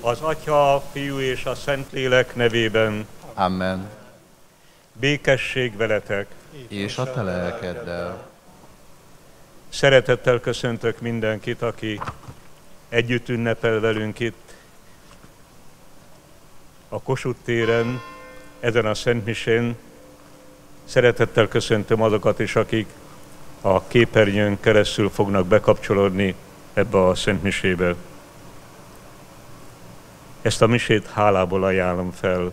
Az Atya, a Fiú és a Szentlélek nevében. Amen. Békesség veletek. És a te lelkeddel. Szeretettel köszöntök mindenkit, aki együtt ünnepel velünk itt a Kossuth téren, ezen a Szentmisén. Szeretettel köszöntöm azokat is, akik a képernyőn keresztül fognak bekapcsolódni ebbe a Szentmisébe. Ezt a misét hálából ajánlom fel.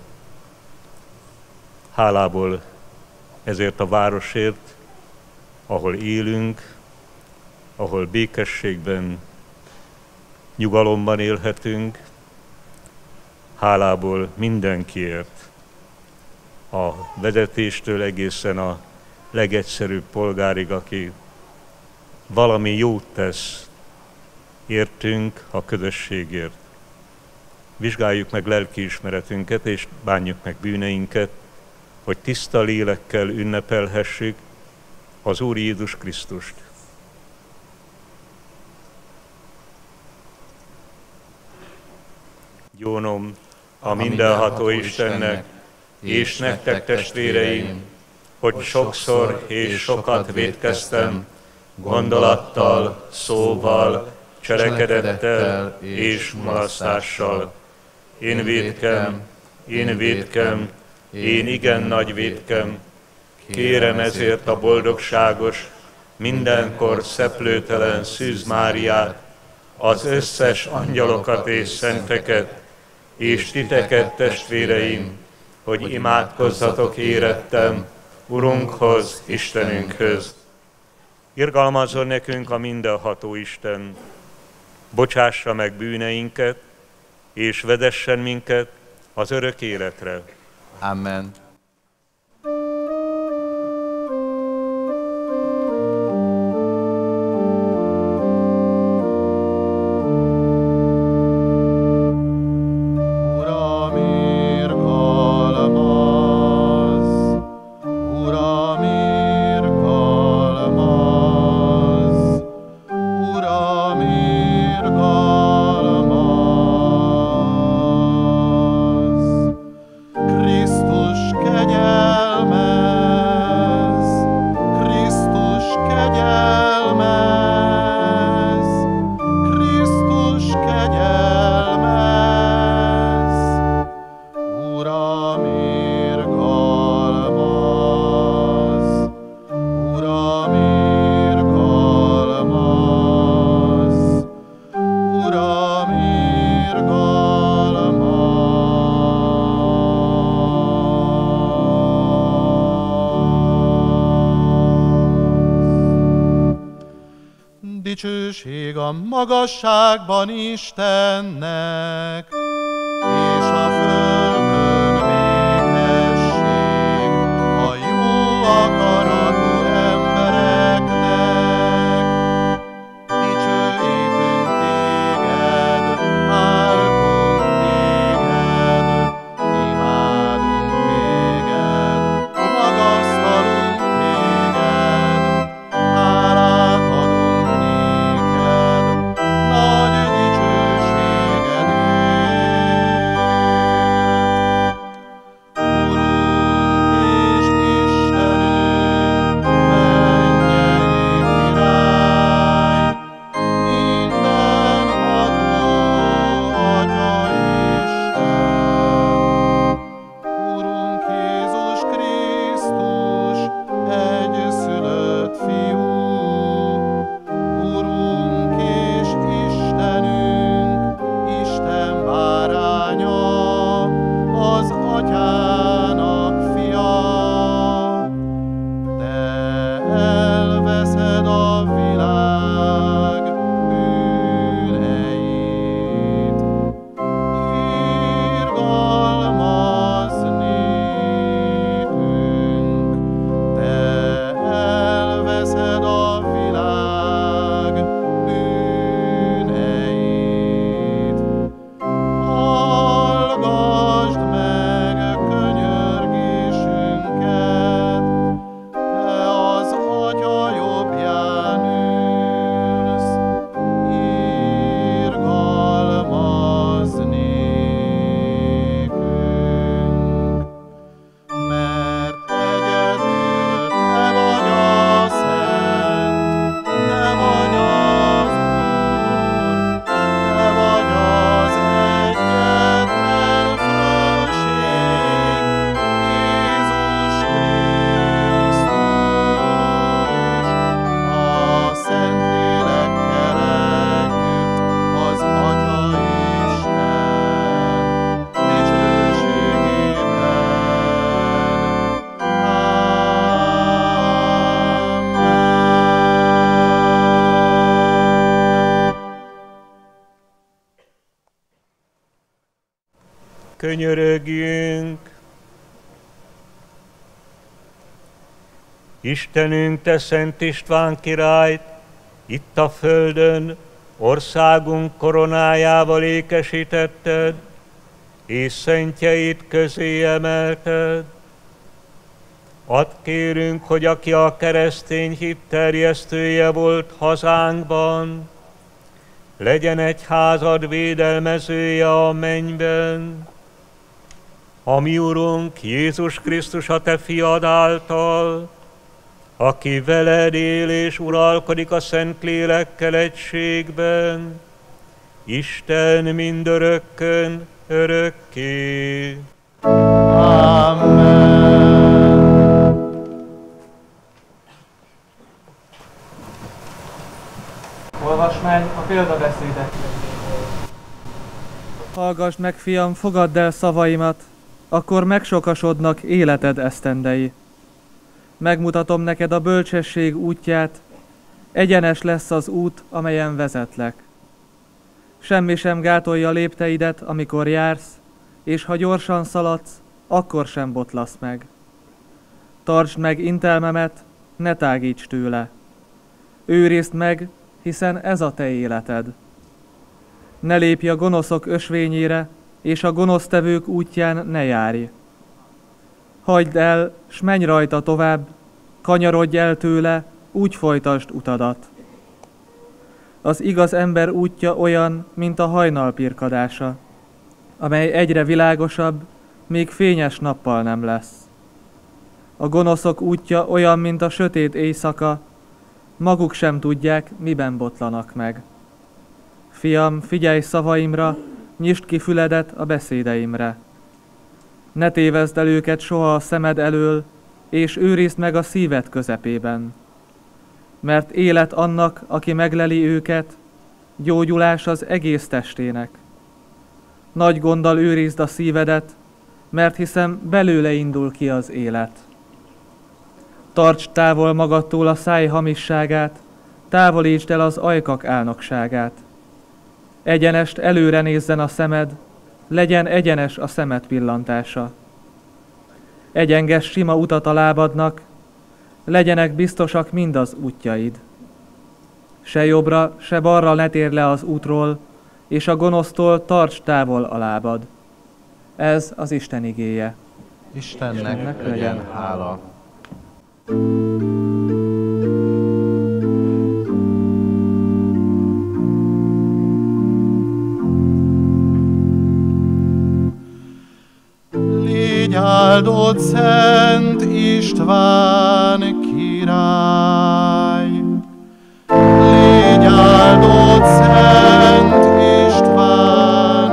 Hálából ezért a városért, ahol élünk, ahol békességben, nyugalomban élhetünk. Hálából mindenkiért, a vezetéstől egészen a legegyszerűbb polgárig, aki valami jót tesz értünk, a közösségért. Vizsgáljuk meg lelkiismeretünket, és bánjuk meg bűneinket, hogy tiszta lélekkel ünnepelhessük az Úr Jézus Krisztust. Gyónom a mindenható Istennek, és nektek, testvéreim, hogy sokszor és sokat vétkeztem, gondolattal, szóval, cselekedettel és mulasztással. Én vétkem, én igen nagy vétkem. Kérem ezért a boldogságos, mindenkor szeplőtelen Szűz Máriát, az összes angyalokat és szenteket, és titeket, testvéreim, hogy imádkozzatok érettem Urunkhoz, Istenünkhöz. Irgalmazzon nekünk a mindenható Isten, bocsássa meg bűneinket, és vezessen minket az örök életre. Amen. Dicsőség a magasságban Istennek, és a földön békesség a jó akaratú embereknek. Dicsőítünk téged, áldunk téged, imádunk téged, magasztalunk téged, hálát adunk néked, nagy dicsőségedért. Urunk és Istenünk, Könyörögjünk! Istenünk, te Szent István királyt, itt a földön, országunk koronájával ékesítetted, és szentjeit közé emelted. Add kérünk, hogy aki a keresztény hit terjesztője volt hazánkban, legyen egyházad védelmezője a mennyben. A mi Urunk Jézus Krisztus a te fiad által, aki veled él és uralkodik a Szentlélekkel egységben, Isten mindörökkön örökké. Amen. Olvasmány a példabeszédek könyvéből. Hallgass meg, fiam, fogadd el szavaimat, akkor megsokasodnak életed esztendei. Megmutatom neked a bölcsesség útját, egyenes lesz az út, amelyen vezetlek. Semmi sem gátolja lépteidet, amikor jársz, és ha gyorsan szaladsz, akkor sem botlasz meg. Tartsd meg intelmemet, ne tágíts tőle. Őrizd meg, hiszen ez a te életed. Ne lépj a gonoszok ösvényére, és a gonosztevők útján ne járj. Hagyd el, s menj rajta tovább, kanyarodj el tőle, úgy folytasd utadat. Az igaz ember útja olyan, mint a hajnal pirkadása, amely egyre világosabb, még fényes nappal nem lesz. A gonoszok útja olyan, mint a sötét éjszaka, maguk sem tudják, miben botlanak meg. Fiam, figyelj szavaimra, nyisd ki füledet a beszédeimre. Ne tévezd el őket soha a szemed elől, és őrizd meg a szíved közepében. Mert élet annak, aki megleli őket, gyógyulás az egész testének. Nagy gonddal őrizd a szívedet, mert hiszem belőle indul ki az élet. Tartsd távol magadtól a száj hamisságát, távolítsd el az ajkak álnokságát. Egyenest előre nézzen a szemed, legyen egyenes a szemed pillantása. Egyenges sima utat a lábadnak, legyenek biztosak mind az útjaid. Se jobbra, se balra ne térj le az útról, és a gonosztól tarts távol a lábad. Ez az Isten igéje. Istennek legyen hála. Légy áldott Szent István király! Légy áldott Szent István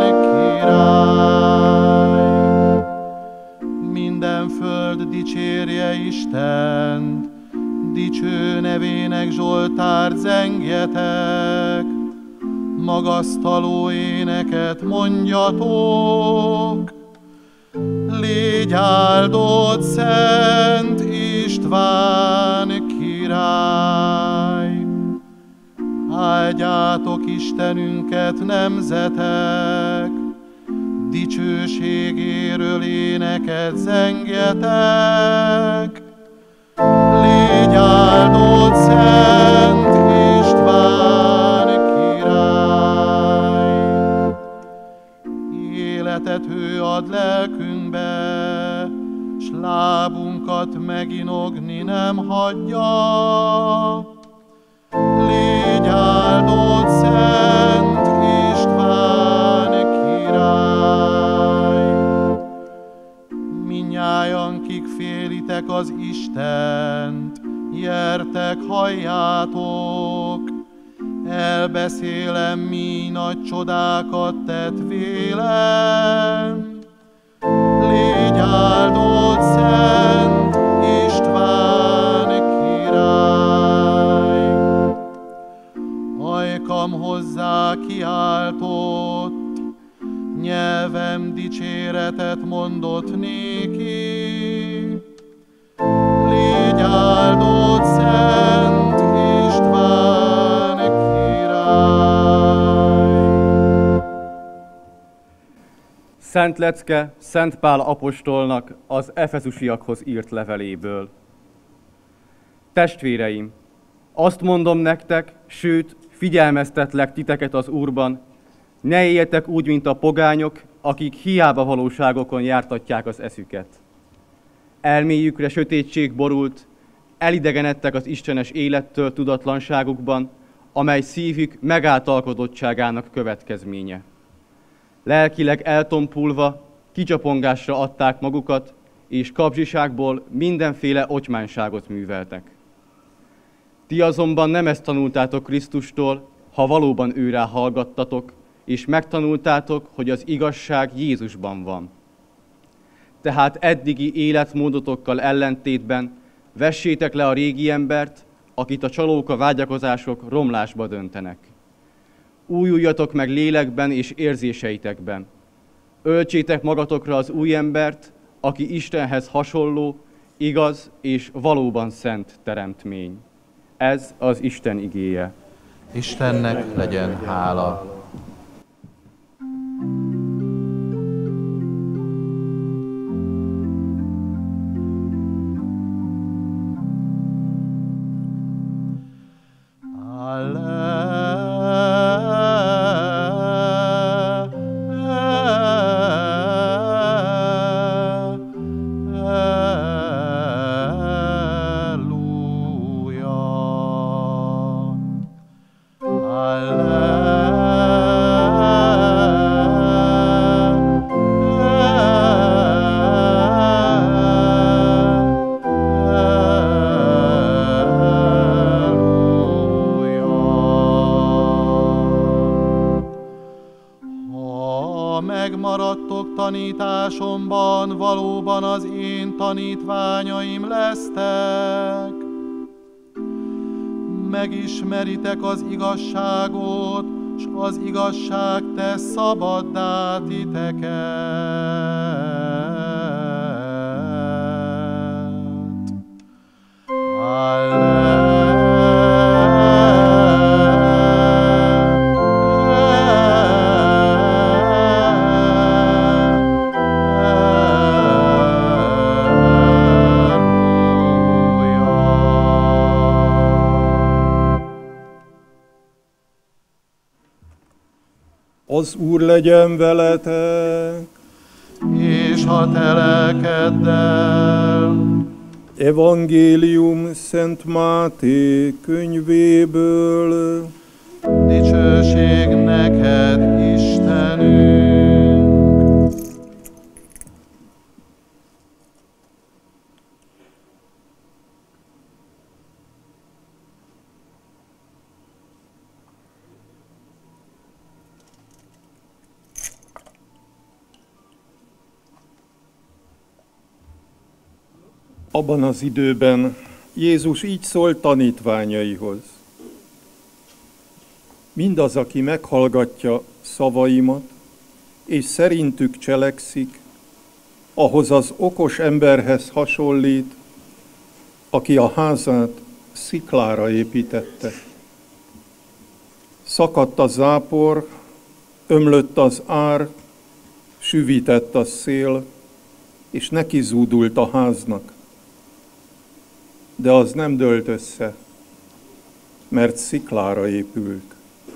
király! Minden föld dicsérje Istent, dicső nevének zsoltárt zengjetek, magasztaló éneket mondjatok. Légy áldott Szent István király! Áldjátok Istenünket nemzetek, dicsőségéről éneket zengjetek. Légy áldott Szent István király! Életet ő ad lelkünkbe, s lábunkat meginogni nem hagyja. Légy áldott Szent István király! Mindnyájan, kik félitek az Istent, gyertek, halljátok! Elbeszélem, mi nagy csodákat tett vélem. Légy áldott Szent István király! Ajkam hozzá kiáltott, nyelvem dicséretet mondott néki. Légy áldott Szent István király! Szent lecke Szent Pál apostolnak az efezusiakhoz írt leveléből. Testvéreim, azt mondom nektek, sőt, figyelmeztetlek titeket az Úrban, ne éljetek úgy, mint a pogányok, akik hiába valóságokon jártatják az eszüket. Elméjükre sötétség borult, elidegenedtek az istenes élettől tudatlanságukban, amely szívük megáltalkodottságának következménye. Lelkileg eltompulva, kicsapongásra adták magukat, és kapzsiságból mindenféle otymánságot műveltek. Ti azonban nem ezt tanultátok Krisztustól, ha valóban őrá hallgattatok, és megtanultátok, hogy az igazság Jézusban van. Tehát eddigi életmódotokkal ellentétben vessétek le a régi embert, akit a csalóka vágyakozások romlásba döntenek. Újuljatok meg lélekben és érzéseitekben. Öltsétek magatokra az új embert, aki Istenhez hasonló, igaz és valóban szent teremtmény. Ez az Isten igéje. Istennek legyen hála. Megmaradtok tanításomban, valóban az én tanítványaim lesztek. Megismeritek az igazságot, s az igazság tesz szabaddá titeket. Az Úr legyen veletek, és a te lelkeddel. Evangélium Szent Máté könyvéből. Dicsőség neked, Istenünk! Abban az időben Jézus így szólt tanítványaihoz. Mindaz, aki meghallgatja szavaimat, és szerintük cselekszik, ahhoz az okos emberhez hasonlít, aki a házát sziklára építette. Szakadt a zápor, ömlött az ár, süvített a szél, és neki zúdult a háznak. De az nem dőlt össze, mert sziklára épült.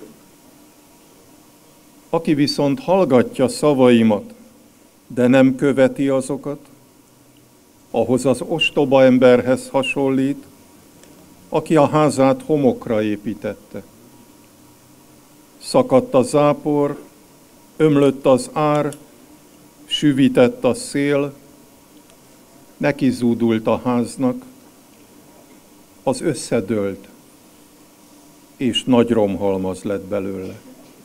Aki viszont hallgatja szavaimat, de nem követi azokat, ahhoz az ostoba emberhez hasonlít, aki a házát homokra építette. Szakadt a zápor, ömlött az ár, süvített a szél, neki zúdult a háznak, az összedőlt, és nagy romhalmaz lett belőle.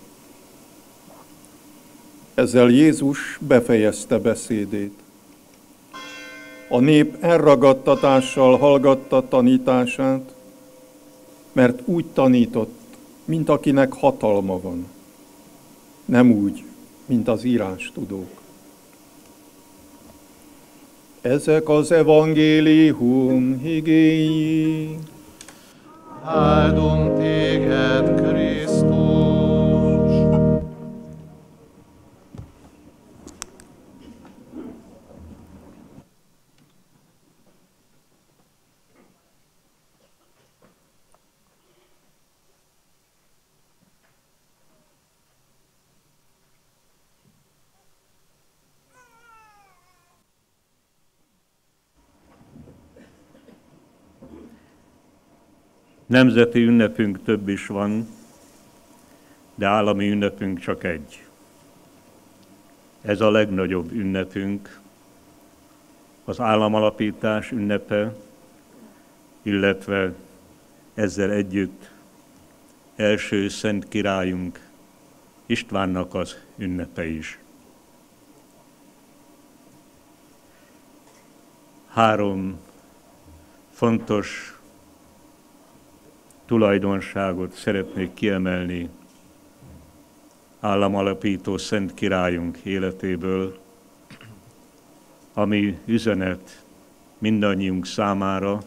Ezzel Jézus befejezte beszédét. A nép elragadtatással hallgatta tanítását, mert úgy tanított, mint akinek hatalma van, nem úgy, mint az írástudók. Ezek az evangélium igéi. Áldunk téged, Krisztus! Nemzeti ünnepünk több is van, de állami ünnepünk csak egy. Ez a legnagyobb ünnepünk, az államalapítás ünnepe, illetve ezzel együtt első szent királyunk Istvánnak az ünnepe is. 3 fontos tulajdonságot szeretnék kiemelni államalapító szent királyunk életéből, ami üzenet mindannyiunk számára.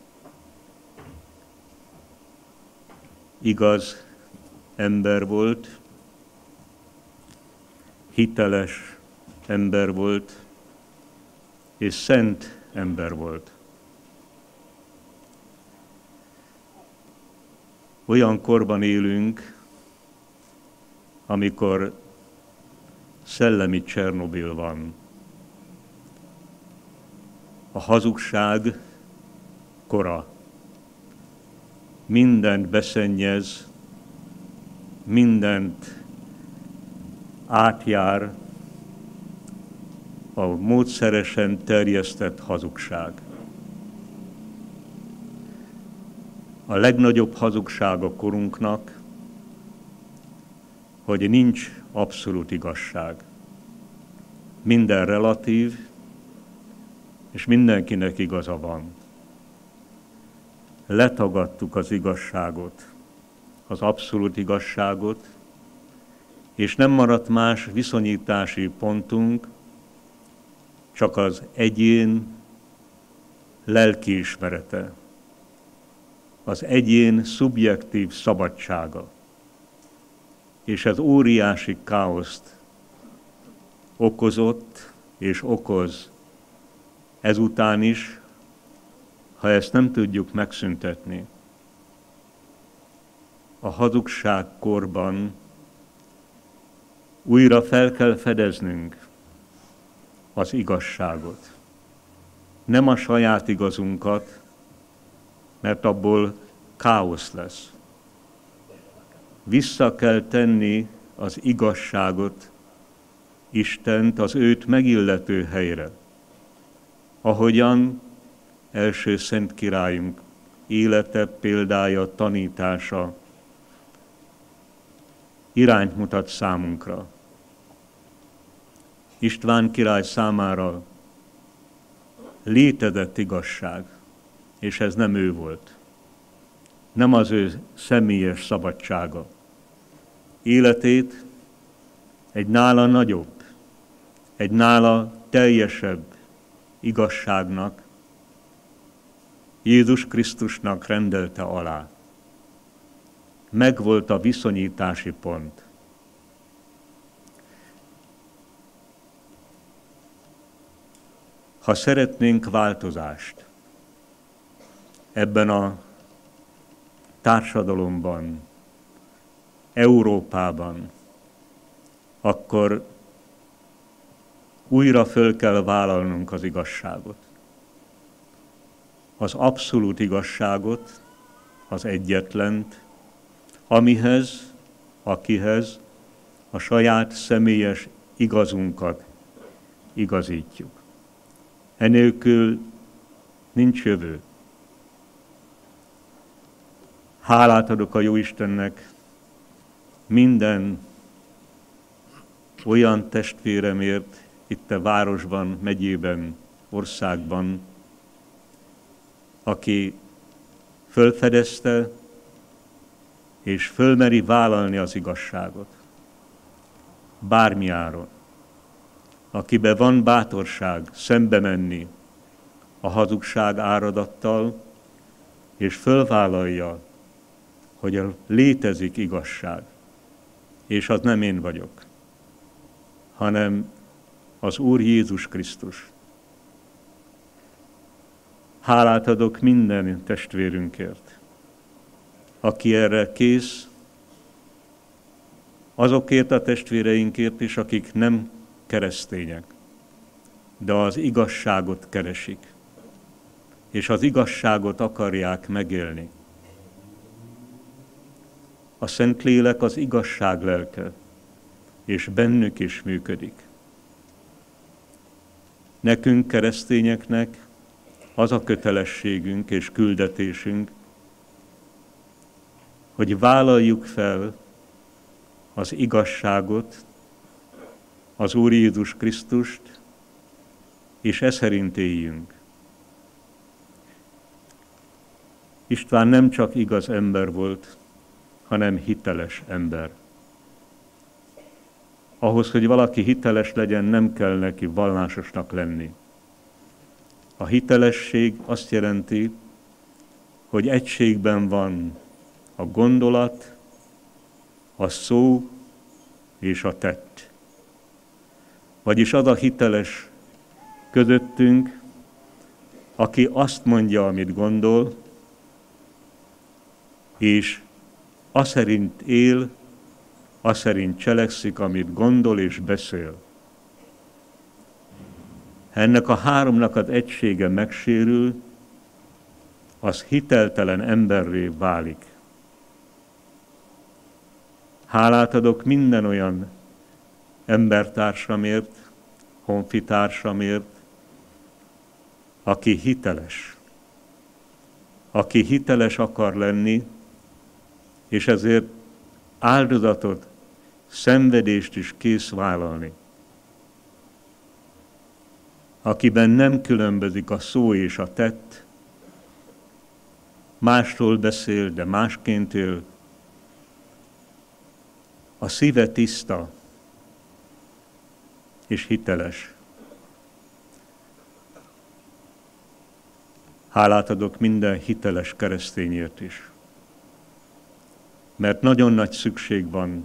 Igaz ember volt, hiteles ember volt, és szent ember volt. Olyan korban élünk, amikor szellemi Csernobil van. A hazugság kora. Mindent beszennyez, mindent átjár a módszeresen terjesztett hazugság. A legnagyobb hazugság a korunknak, hogy nincs abszolút igazság. Minden relatív, és mindenkinek igaza van. Letagadtuk az igazságot, az abszolút igazságot, és nem maradt más viszonyítási pontunk, csak az egyén lelkiismerete, az egyén szubjektív szabadsága. És ez óriási káoszt okozott és okoz ezután is, ha ezt nem tudjuk megszüntetni. A hazugság korban újra fel kell fedeznünk az igazságot. Nem a saját igazunkat, mert abból káosz lesz. Vissza kell tenni az igazságot, Istent az őt megillető helyre. Ahogyan első szent királyunk élete, példája, tanítása irányt mutat számunkra. István király számára létezett igazság, és ez nem ő volt. Nem az ő személyes szabadsága. Életét egy nála nagyobb, egy nála teljesebb igazságnak, Jézus Krisztusnak rendelte alá. Megvolt a viszonyítási pont. Ha szeretnénk változást ebben a társadalomban, Európában, akkor újra föl kell vállalnunk az igazságot. Az abszolút igazságot, az egyetlent, amihez, akihez a saját személyes igazunkat igazítjuk. Enélkül nincs jövő. Hálát adok a Jóistennek minden olyan testvéremért itt a városban, megyében, országban, aki fölfedezte és fölmeri vállalni az igazságot. Bármi áron. Akiben van bátorság szembe menni a hazugság áradattal, és fölvállalja, hogy létezik igazság, és az nem én vagyok, hanem az Úr Jézus Krisztus. Hálát adok minden testvérünkért, aki erre kész, azokért a testvéreinkért is, akik nem keresztények, de az igazságot keresik, és az igazságot akarják megélni. a Szentlélek az igazság lelke, és bennük is működik. Nekünk, keresztényeknek az a kötelességünk és küldetésünk, hogy vállaljuk fel az igazságot, az Úr Jézus Krisztust, és e szerint éljünk. István nem csak igaz ember volt, hanem hiteles ember. Ahhoz, hogy valaki hiteles legyen, nem kell neki vallásosnak lenni. A hitelesség azt jelenti, hogy egységben van a gondolat, a szó és a tett. Vagyis az a hiteles közöttünk, aki azt mondja, amit gondol, és azt szerint él, azt szerint cselekszik, amit gondol és beszél. Ha ennek a háromnak az egysége megsérül, az hiteltelen emberré válik. Hálát adok minden olyan embertársamért, honfitársamért, aki hiteles akar lenni, és ezért áldozatot, szenvedést is kész vállalni. Akiben nem különbözik a szó és a tett, másról beszél, de másként él, a szíve tiszta és hiteles. Hálát adok minden hiteles keresztényért is, mert nagyon nagy szükség van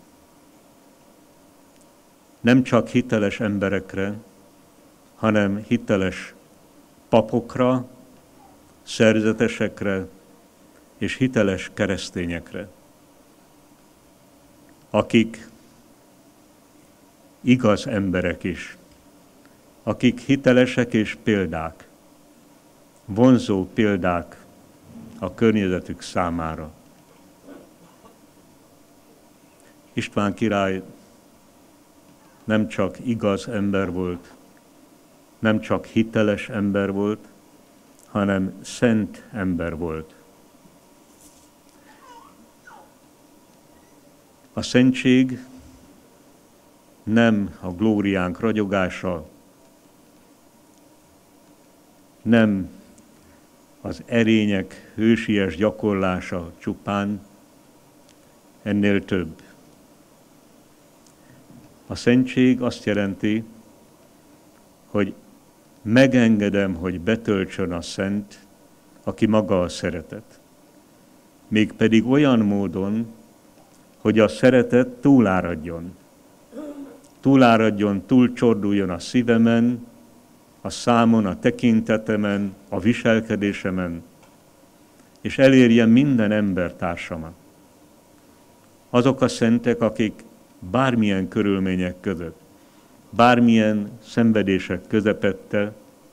nem csak hiteles emberekre, hanem hiteles papokra, szerzetesekre és hiteles keresztényekre, akik igaz emberek is, akik hitelesek és példák, vonzó példák a környezetük számára. István király nem csak igaz ember volt, nem csak hiteles ember volt, hanem szent ember volt. A szentség nem a glóriánk ragyogása, nem az erények hősies gyakorlása csupán, ennél több. A szentség azt jelenti, hogy megengedem, hogy betöltsön a szent, aki maga a szeretet. Mégpedig olyan módon, hogy a szeretet túláradjon. Túlcsorduljon a szívemen, a számon, a tekintetemen, a viselkedésemen, és elérje minden embertársamat. Azok a szentek, akik bármilyen körülmények között, bármilyen szenvedések közepette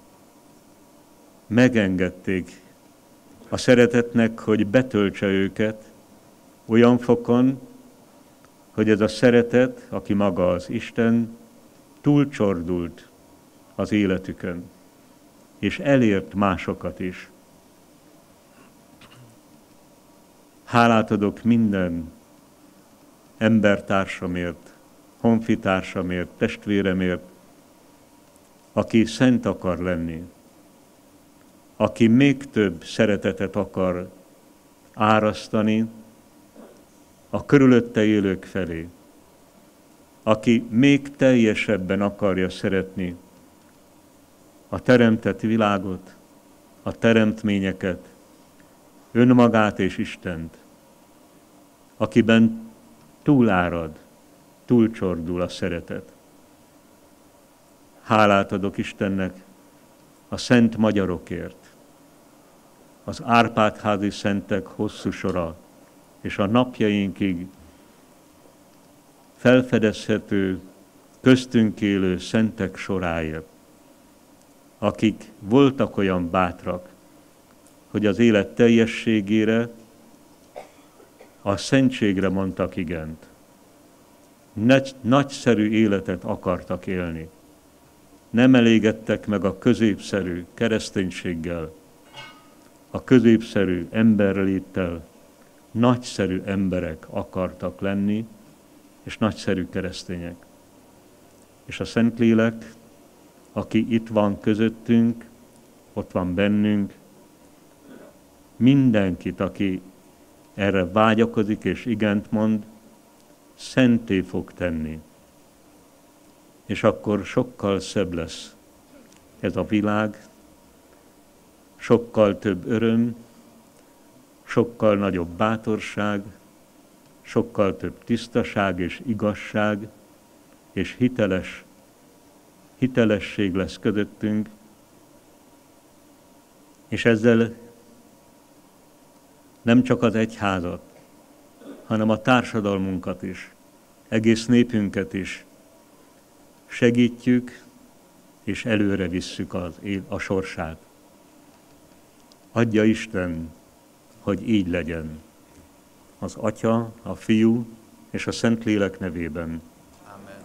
megengedték a szeretetnek, hogy betöltse őket olyan fokon, hogy ez a szeretet, aki maga az Isten, túlcsordult az életükön, és elért másokat is. Hálát adok minden embertársamért, honfitársamért, testvéremért, aki szent akar lenni, aki még több szeretetet akar árasztani a körülötte élők felé, aki még teljesebben akarja szeretni a teremtett világot, a teremtményeket, önmagát és Istent, akiben túlárad, túlcsordul a szeretet. Hálát adok Istennek a szent magyarokért, az Árpád-házi szentek hosszú sora, és a napjainkig felfedezhető, köztünk élő szentek soráért, akik voltak olyan bátrak, hogy az élet teljességére A szentségre mondtak igent. Nagyszerű életet akartak élni. Nem elégedtek meg a középszerű kereszténységgel, a középszerű emberléttel. Nagyszerű emberek akartak lenni, és nagyszerű keresztények. És a Szentlélek, aki itt van közöttünk, ott van bennünk, mindenkit, aki erre vágyakozik és igent mond, szenté fog tenni. És akkor sokkal szebb lesz ez a világ, sokkal több öröm, sokkal nagyobb bátorság, sokkal több tisztaság és igazság, és hitelesség lesz közöttünk, és ezzel nem csak az egyházat, hanem a társadalmunkat is, egész népünket is segítjük, és előre visszük a sorsát. Adja Isten, hogy így legyen. Az Atya, a Fiú és a Szentlélek nevében. Amen.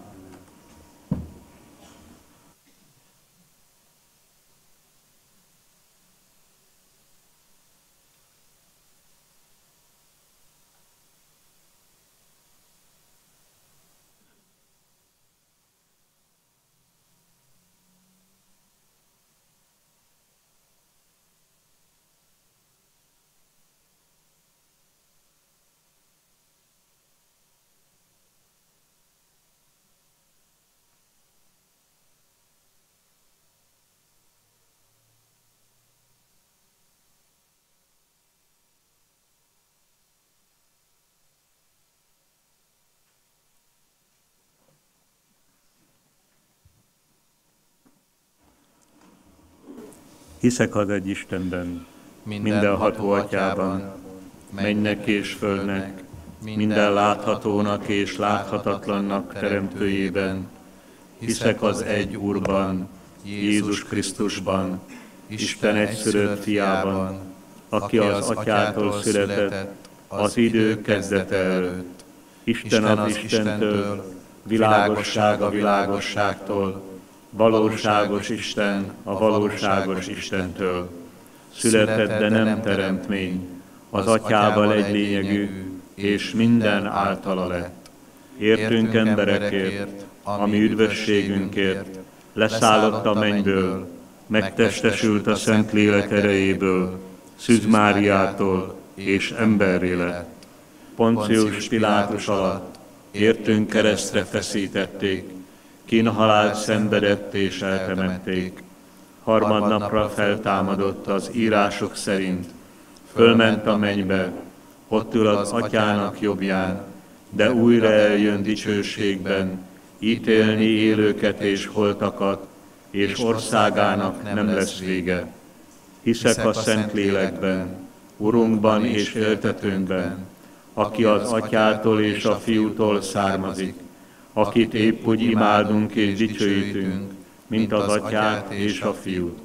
Hiszek az egy Istenben, mindenható Atyában, mennynek és földnek, minden láthatónak és láthatatlannak teremtőjében. Hiszek az egy Úrban, Jézus Krisztusban, Isten egyszülött Fiában, aki az Atyától született az idő kezdete előtt. Isten az Istentől, világosság a világosságtól, valóságos Isten a valóságos Istentől. Született, de nem teremtmény, az Atyával egy lényegű, és minden általa lett. Értünk emberekért, ami üdvösségünkért, leszállott a mennyből, megtestesült a Szentlélek erejéből, Szűz Máriától, és emberré lett. Poncius Pilátus alatt értünk keresztre feszítették, kínhalált szenvedett és eltemették. Harmadnapra feltámadott az írások szerint, fölment a mennybe, ott ül az Atyának jobbján, de újra eljön dicsőségben, ítélni élőket és holtakat, és országának nem lesz vége. Hiszek a Szentlélekben, Urunkban és éltetőnkben, aki az Atyától és a Fiútól származik, akit épp úgy imádunk és dicsőítünk, mint az Atyát és a Fiút.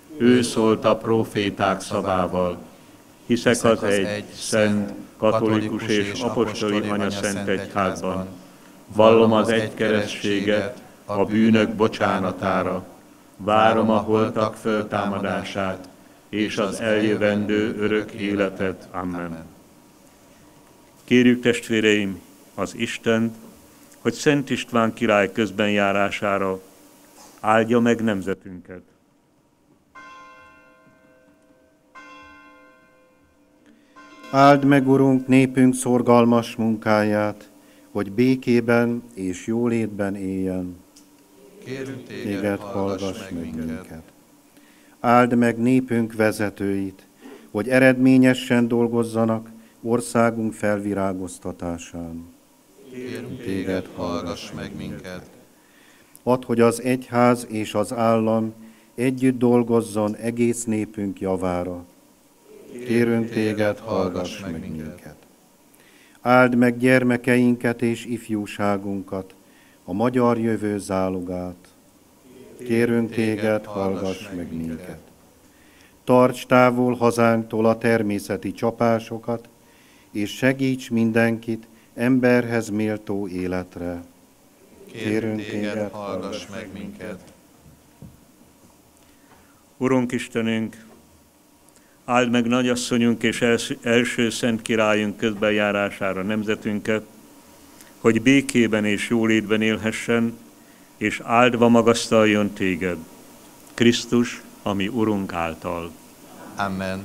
Ő szólt a próféták szavával. Hiszek az egy, szent, katolikus és apostoli anyaszent egyházban. Vallom az egy keresztséget a bűnök bocsánatára. Várom a holtak föltámadását és az eljövendő örök életet. Amen. Kérjük, testvéreim, az Istent, hogy Szent István király közbenjárására áldja meg nemzetünket. Áld meg, Urunk, népünk szorgalmas munkáját, hogy békében és jólétben éljen. Kérünk téged, hallgass meg minket. Áld meg népünk vezetőit, hogy eredményesen dolgozzanak országunk felvirágoztatásán. Kérünk téged, hallgass meg minket. Add, hogy az egyház és az állam együtt dolgozzon egész népünk javára. Kérünk téged, hallgass meg minket. Áld meg gyermekeinket és ifjúságunkat, a magyar jövő zálogát. Kérünk téged, hallgass meg minket. Tarts távol hazánktól a természeti csapásokat, és segíts mindenkit emberhez méltó életre. Kérünk téged, hallgass meg minket. Urunk Istenünk, áld meg nagyasszonyunk és első szent királyunk közbenjárására nemzetünket, hogy békében és jólétben élhessen, és áldva magasztaljon téged, Krisztus, ami Urunk által. Amen.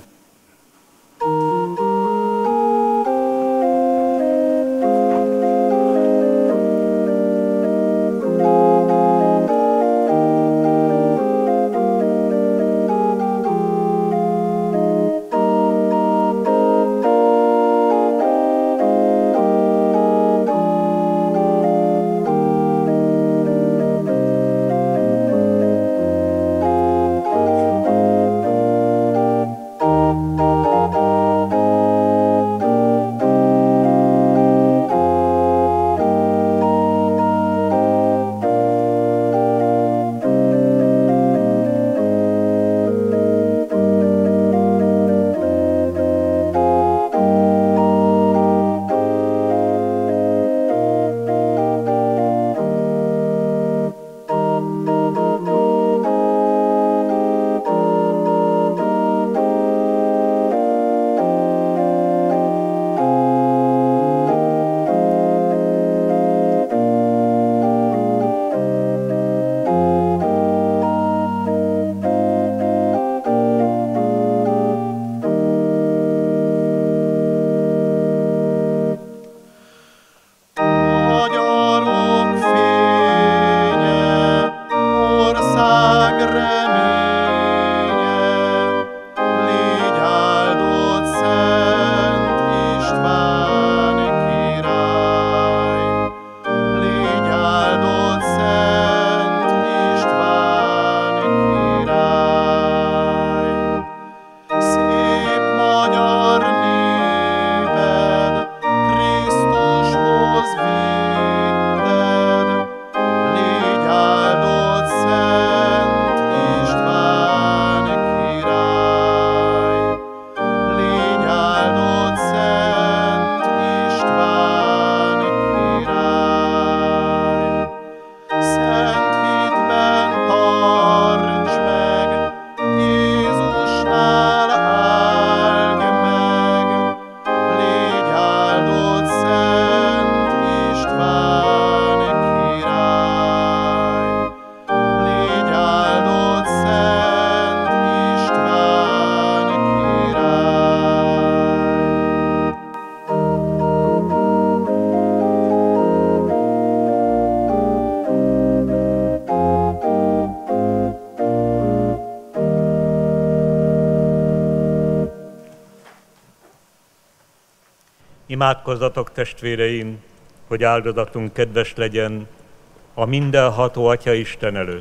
Imádkozzatok, testvéreim, hogy áldozatunk kedves legyen a mindenható Atya Isten előtt.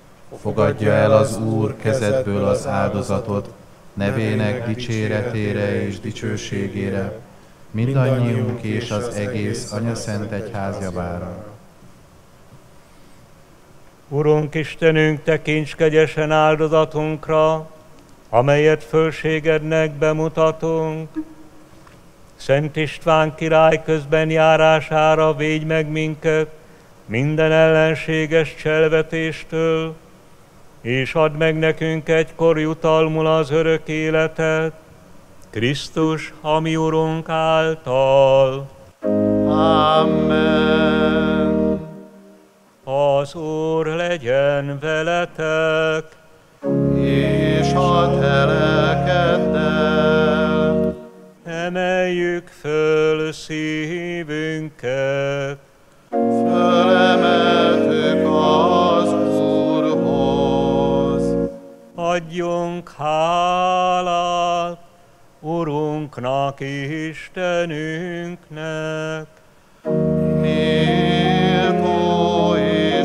Fogadja el az Úr kezedből az áldozatot, nevének dicséretére és dicsőségére, mindannyiunk és az egész Anyaszent Egyház javára. Urunk Istenünk, tekints kegyesen áldozatunkra, amelyet fölségednek bemutatunk. Szent István király közben járására védj meg minket minden ellenséges cselvetéstől, és add meg nekünk egykor jutalmul az örök életet, Krisztus, ami Urunk által. Amen. Az Úr legyen veletek, És a te lelkeddel. emeljük föl szívünket, Fölemeltük az Úrhoz. adjunk hálát Urunknak, Istenünknek, Méltó és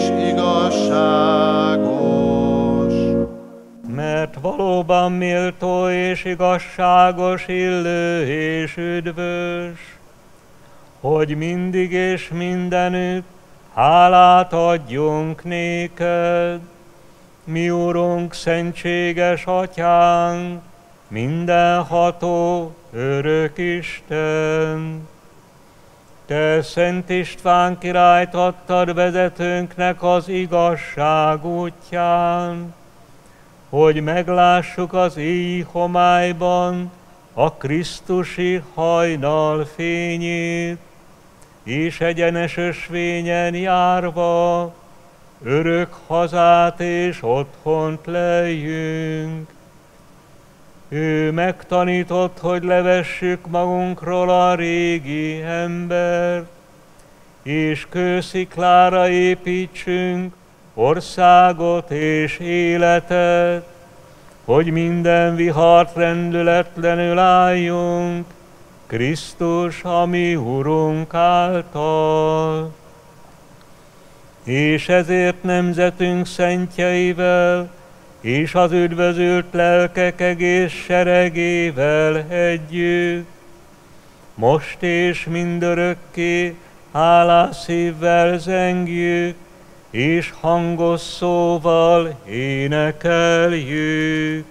igazságos. mert valóban méltó és igazságos, illő és üdvös, hogy mindig és mindenütt hálát adjunk néked, mi Urunk, szentséges Atyánk, mindenható, örök Isten. Te, Szent István királyt adtad vezetőnknek az igazság útján, hogy meglássuk az éj homályban a Krisztusi hajnal fényét, és egyenes ösvényen járva örök hazát és otthont lejjünk. Ő megtanított, hogy levessük magunkról a régi embert, és kősziklára építsünk országot és életet, hogy minden vihart rendületlenül álljunk Krisztus, a mi Urunk által. És ezért nemzetünk szentjeivel és az üdvözült lelkek egész seregével együtt, most és mindörökké hálás szívvel zengjük, és hangos szóval énekeljük.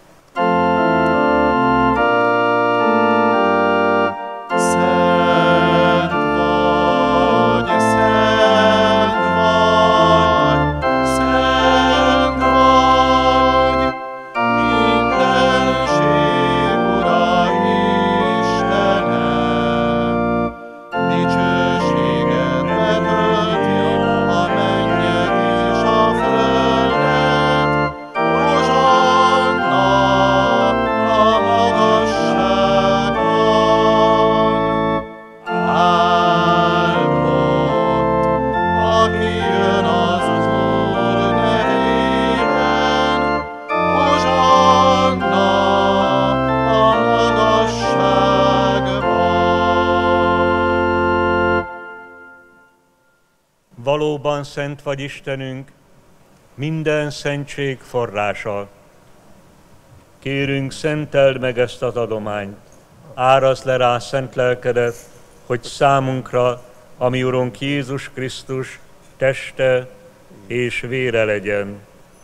Valóban szent vagy Istenünk, minden szentség forrása. Kérünk, szenteld meg ezt az adományt, árazd le rá szent lelkedet, hogy számunkra, a mi Urunk Jézus Krisztus teste és vére legyen.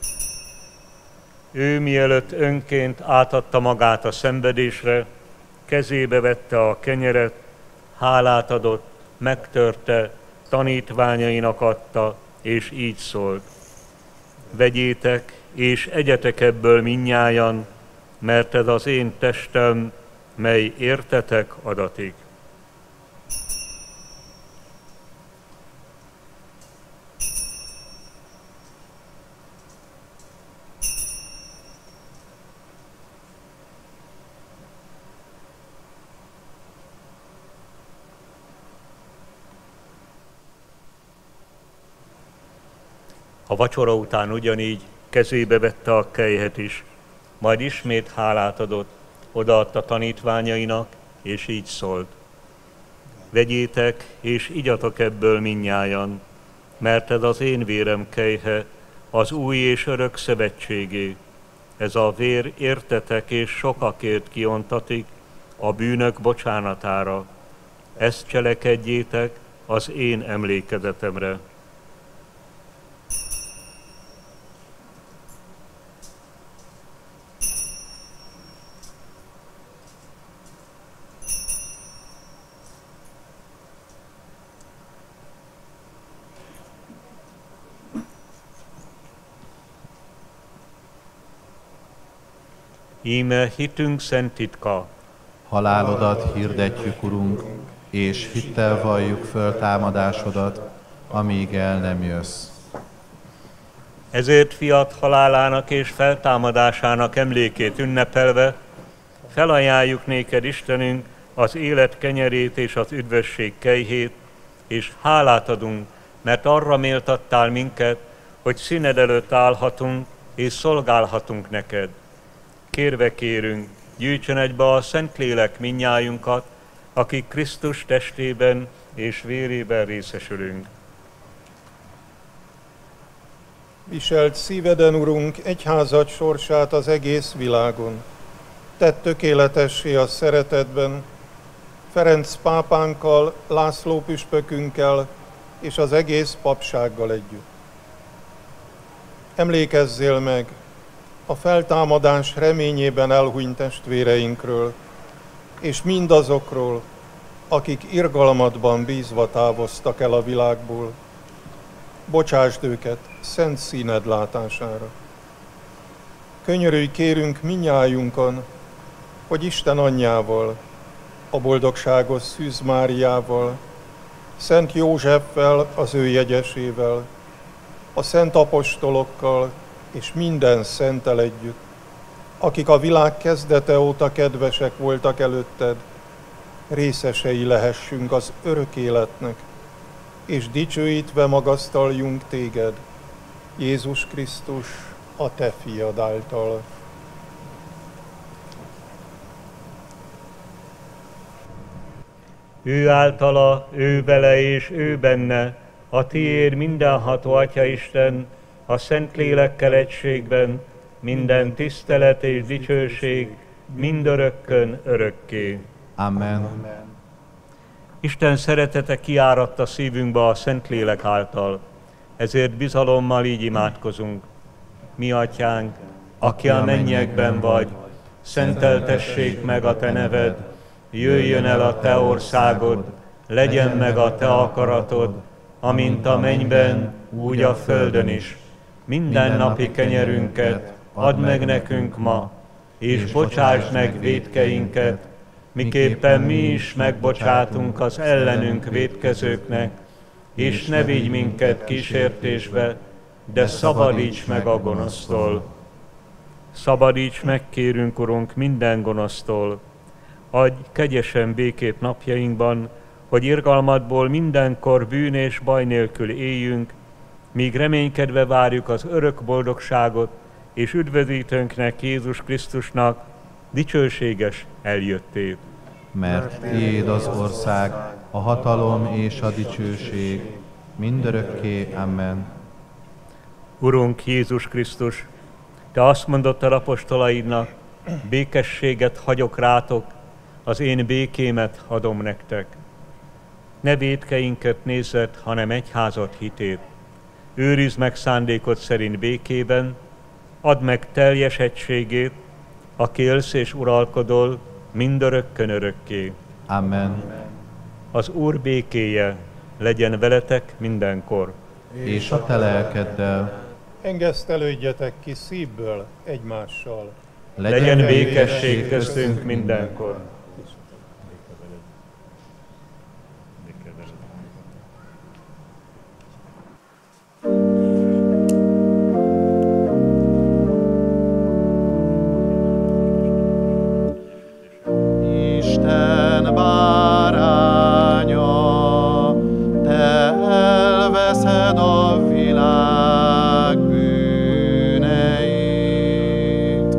Ő mielőtt önként átadta magát a szenvedésre, kezébe vette a kenyeret, hálát adott, megtörte, tanítványainak adta, és így szólt: vegyétek, és egyetek ebből mindnyájan, mert ez az én testem, mely értetek adatik. A vacsora után ugyanígy kezébe vette a kelyhet is, majd ismét hálát adott, odaadta tanítványainak, és így szólt: vegyétek, és igyatok ebből mindnyájan, mert ez az én vérem kelyhe, az új és örök szövetségé. Ez a vér értetek és sokakért kiontatik a bűnök bocsánatára. Ezt cselekedjétek az én emlékezetemre. Íme hitünk szent titka. Halálodat hirdetjük, Urunk, és hittel valljuk föl támadásodat, amíg el nem jössz. Ezért fiat halálának és feltámadásának emlékét ünnepelve felajánljuk néked, Istenünk, az élet kenyerét és az üdvösség kejhét, és hálát adunk, mert arra méltattál minket, hogy színed előtt állhatunk és szolgálhatunk neked. Kérve kérünk, gyűjtsön egybe a Szentlélek mindnyájunkat, akik Krisztus testében és vérében részesülünk. Viselt szíveden, Urunk, egyházad sorsát az egész világon. Tedd tökéletessé a szeretetben, Ferenc pápánkkal, László püspökünkkel és az egész papsággal együtt. Emlékezzél meg a feltámadás reményében elhunyt testvéreinkről, és mindazokról, akik irgalmadban bízva távoztak el a világból, bocsásd őket szent színed látására. Könyörülj kérünk minnyájunkon, hogy Isten anyjával, a boldogságos Szűz Máriával, Szent Józseffel, az ő jegyesével, a szent apostolokkal és minden szenttel együtt, akik a világ kezdete óta kedvesek voltak előtted, részesei lehessünk az örök életnek, és dicsőítve magasztaljunk téged, Jézus Krisztus, a te fiad által. Ő általa, ő vele és ő benne, a tiéd mindenható Atya Isten, a Szentlélekkel egységben, minden tisztelet és dicsőség, mindörökkön örökké. Amen. Isten szeretete kiáratta szívünkbe a Szentlélek által, ezért bizalommal így imádkozunk. Mi Atyánk, aki a mennyekben vagy, szenteltessék meg a te neved, jöjjön el a te országod, legyen meg a te akaratod, amint a mennyben, úgy a földön is. Minden napi kenyerünket add meg nekünk ma, és bocsásd meg vétkeinket, miképpen mi is megbocsátunk az ellenünk vétkezőknek, és ne vigy minket kísértésbe, de szabadíts meg a gonosztól. Szabadíts meg, kérünk, Urunk, minden gonosztól. Adj kegyesen békét napjainkban, hogy irgalmadból mindenkor bűn és baj nélkül éljünk, míg reménykedve várjuk az örök boldogságot, és üdvözítőnknek, Jézus Krisztusnak dicsőséges eljöttét. Mert tiéd az ország, a hatalom és a dicsőség, mindörökké. Amen. Urunk Jézus Krisztus, te azt mondottad apostolaidnak, békességet hagyok rátok, az én békémet adom nektek. Ne vétkeinket nézzed, hanem egyházad hitét. Őrizd meg szándékod szerint békében, add meg teljes egységét, aki élsz és uralkodol, mindörökkön örökké. Amen. Az Úr békéje legyen veletek mindenkor. És a te lelkeddel. Engesztelődjetek ki szívből egymással. Legyen békesség köztünk mindenkor. Isten báránya, te elveszed a világ bűneit.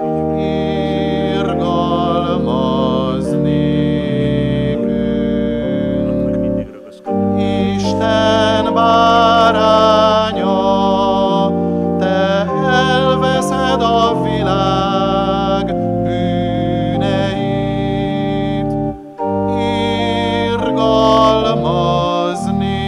Irgalmaz nékünk. Isten báránya, te elveszed a világ bűneit. Irgalmaz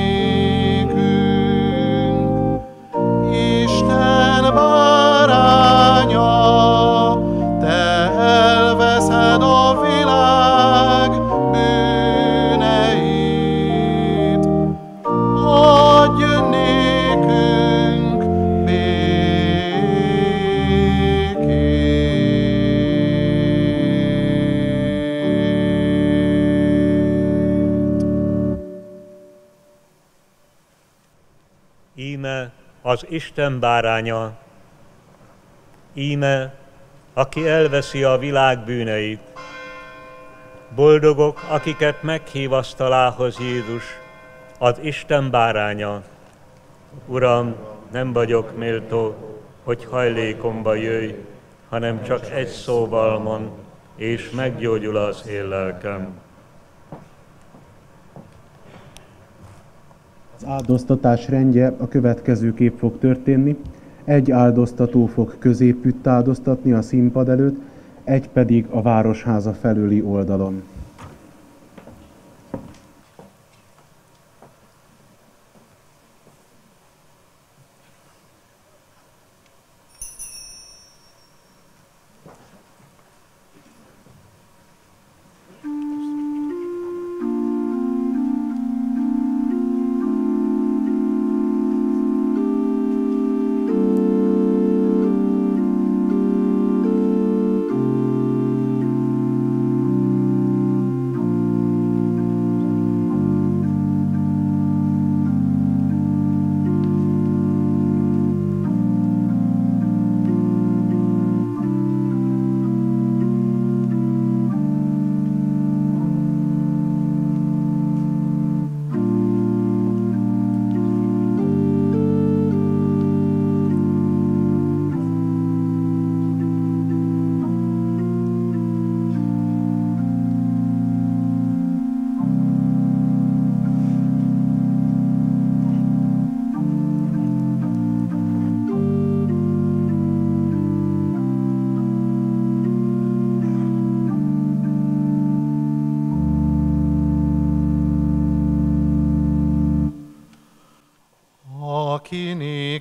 nékünk. Isten báránya, te elveszed a világ bűneit. Adj nékünk békét. Íme az Isten báránya, íme, aki elveszi a világ bűneit. Boldogok, akiket meghív asztalához Jézus, az Isten báránya. Uram, nem vagyok méltó, hogy hajlékomba jöjj, hanem csak egy szóval mond, és meggyógyul az én lelkem. Az áldoztatás rendje a következőképp fog történni. Egy áldoztató fog középütt áldoztatni a színpad előtt, egy pedig a városháza felőli oldalon.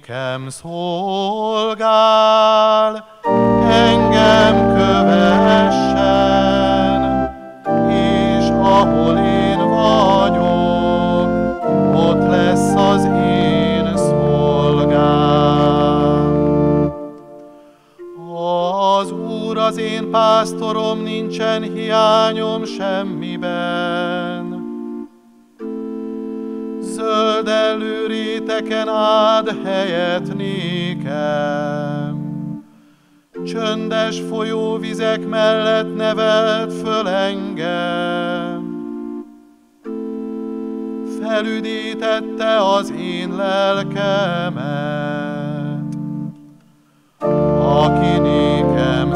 nékem szolgál, engem kövessen, és ahol én vagyok, ott lesz az én szolgám. Az Úr az én pásztorom, nincsen hiányom semmiben. Zöldellő réteken áld helyet nékem, csöndes folyóvizek mellett nevelt föl engem. Felüdítette az én lelkemet, aki nékem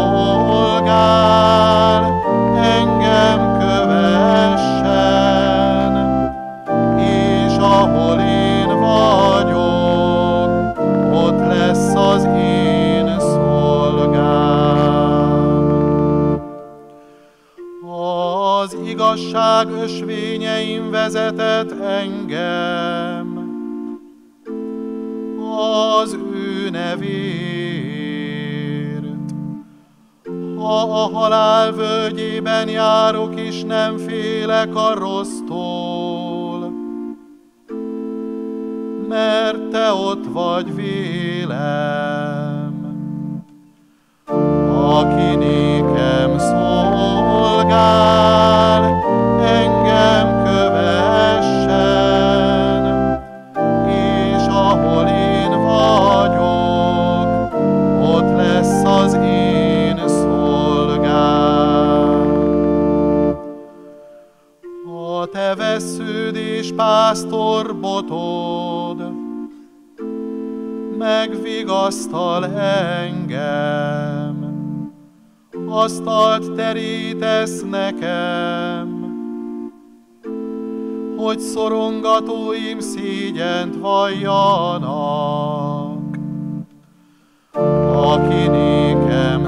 szolgál, engem kövessen, és ahol én vagyok, ott lesz az én szolgám. Az igazság ösvényein vezetett engem, az ő nevéért. Ha a halál völgyében járok is, nem félek a rossztól, mert te ott vagy vélem. Aki nékem szolgál, engem kövessen, és ahol én vagyok, ott lesz az én szolgám. A te vessződ és pásztorbotod megvigasztal engem, asztalt terítesz nekem, hogy szorongatóim szégyent valljanak. Aki nékem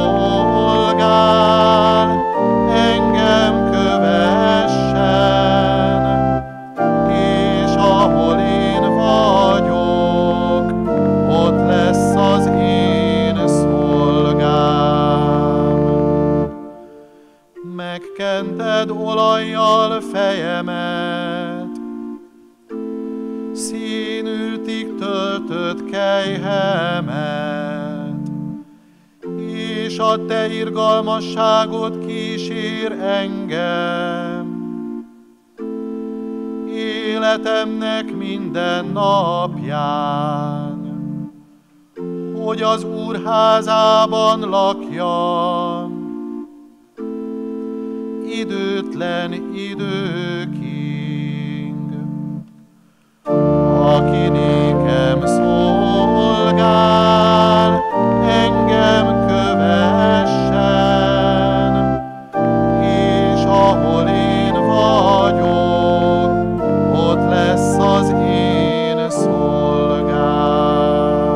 szolgál, engem kövessen, és ahol én vagyok, ott lesz az én szolgám. Megkented olajjal fejemet, színültig töltött kelyhemet, és a te irgalmasságod kísér engem. Életemnek minden napján, hogy az Úr házában lakjam, időtlen időkig. Aki nékem szolgál, engem kövessen, és ahol én vagyok, ott lesz az én szolgám.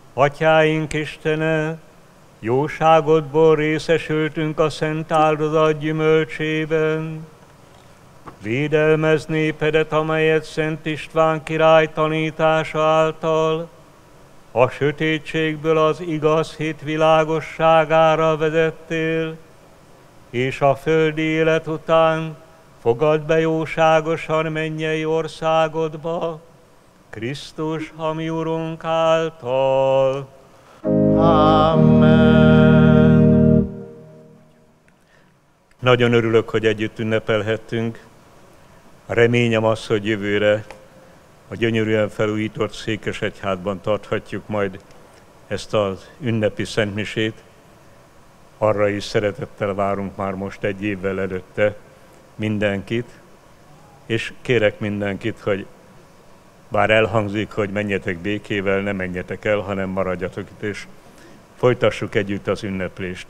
Atyáink Istene, jóságodból részesültünk a szent áldozat gyümölcsében. Védelmezz népedet, amelyet Szent István király tanítása által a sötétségből az igaz hit világosságára vezettél, és a földi élet után fogadd be jóságosan mennyei országodba, Krisztus, a mi Urunk által. Amen. Nagyon örülök, hogy együtt ünnepelhettünk. A reményem az, hogy jövőre a gyönyörűen felújított Székesegyházban tarthatjuk majd ezt az ünnepi szentmisét. Arra is szeretettel várunk már most egy évvel előtte mindenkit, és kérek mindenkit, hogy bár elhangzik, hogy menjetek békével, ne menjetek el, hanem maradjatok itt, és folytassuk együtt az ünneplést.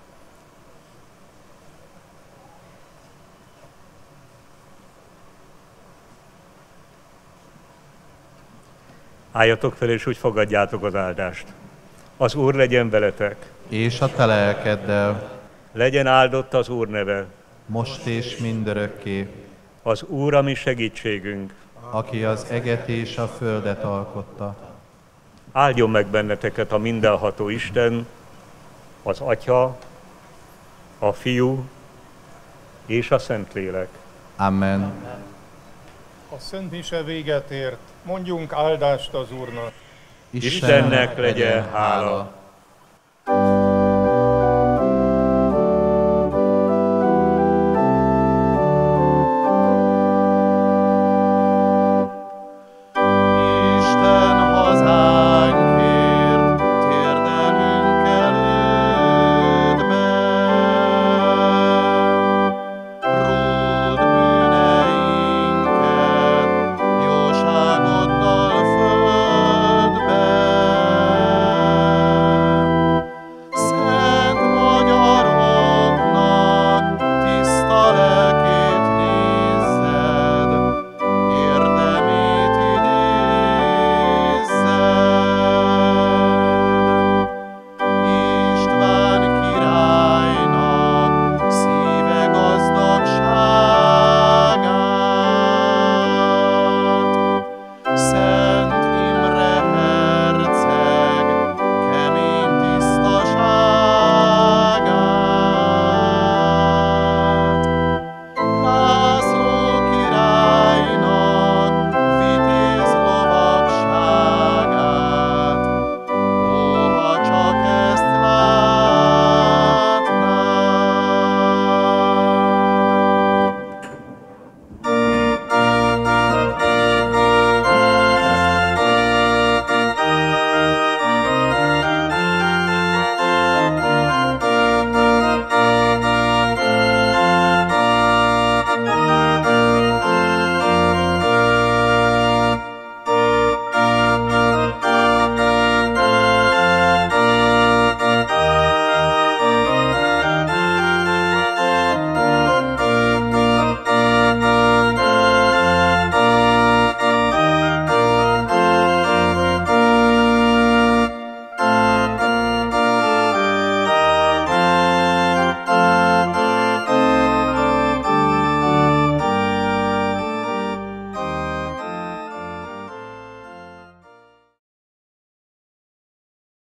Álljatok fel, és úgy fogadjátok az áldást. Az Úr legyen veletek. És a te lelkeddel, Legyen áldott az Úr neve. most és mindörökké, Az Úr a mi segítségünk. aki az eget és a földet alkotta. Áldjon meg benneteket a mindenható Isten, az Atya, a Fiú és a Szentlélek. Amen. A Szent Mise véget ért, mondjunk áldást az Úrnak. Istennek legyen hála.